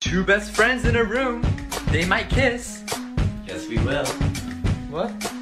Two best friends in a room. They might kiss. Yes, we will. What?